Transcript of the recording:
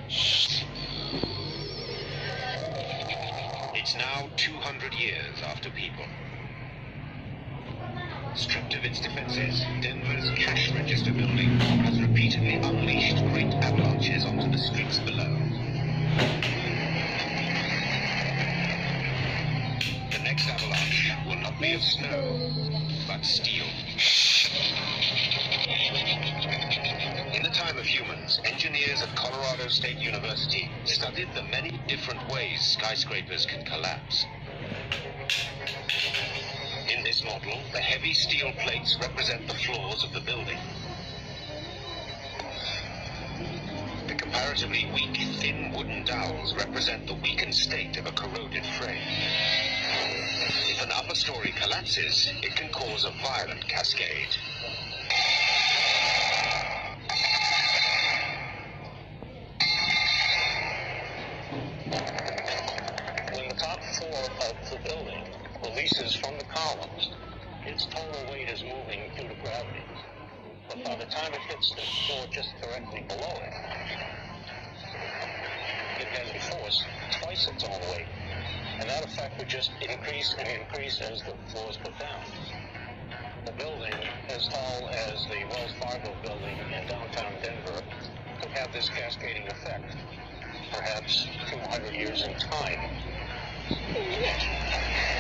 It's now 200 years after people. Stripped of its defenses, Denver's cash register building has repeatedly unleashed great avalanches onto the streets below. The next avalanche will not be of snow, but steel. In the time of humans, engineers at Colorado State University studied the many different ways skyscrapers can collapse. In this model, the heavy steel plates represent the floors of the building. The comparatively weak, thin wooden dowels represent the weakened state of a corroded frame. If an upper story collapses, it can cause a violent cascade. When the top floor of the building releases from the columns, its total weight is moving due to gravity. But by the time it hits the floor just directly below it, it can be forced twice its own weight. And that effect would just increase and increase as the floors go down. The building as tall as the Wells Fargo building in downtown Denver could have this cascading effect, perhaps 200 years in time.